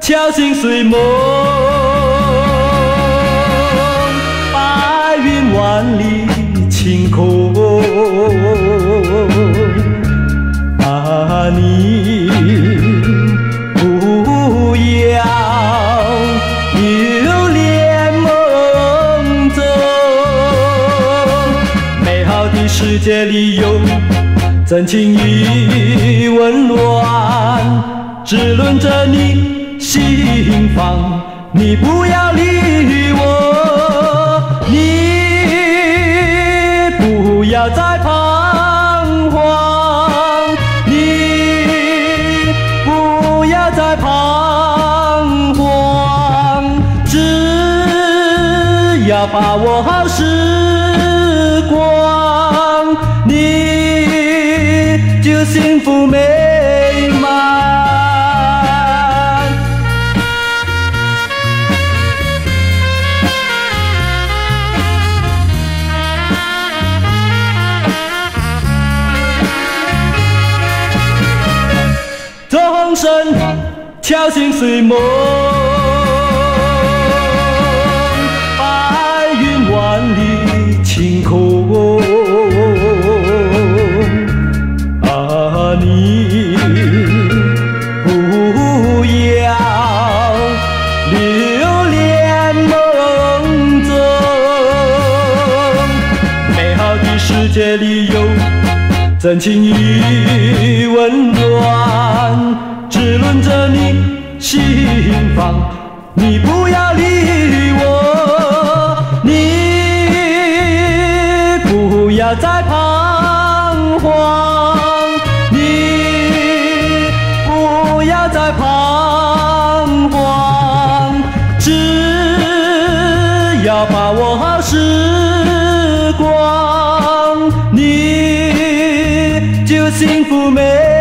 小心随梦，白云万里晴空。啊，你不要留恋梦中，美好的世界里有真情与温暖，只论着你心房，你不要理我，你不要再彷徨，你不要再彷徨，只要把握好时光，你就幸福美满。钟声敲醒睡梦，白云万里晴空。啊，你不要留恋梦中，美好的世界里有真情与温暖，只论着你心房，你不要理我，你不要再彷徨，你不要再彷徨，只要把握好时光，你就幸福美。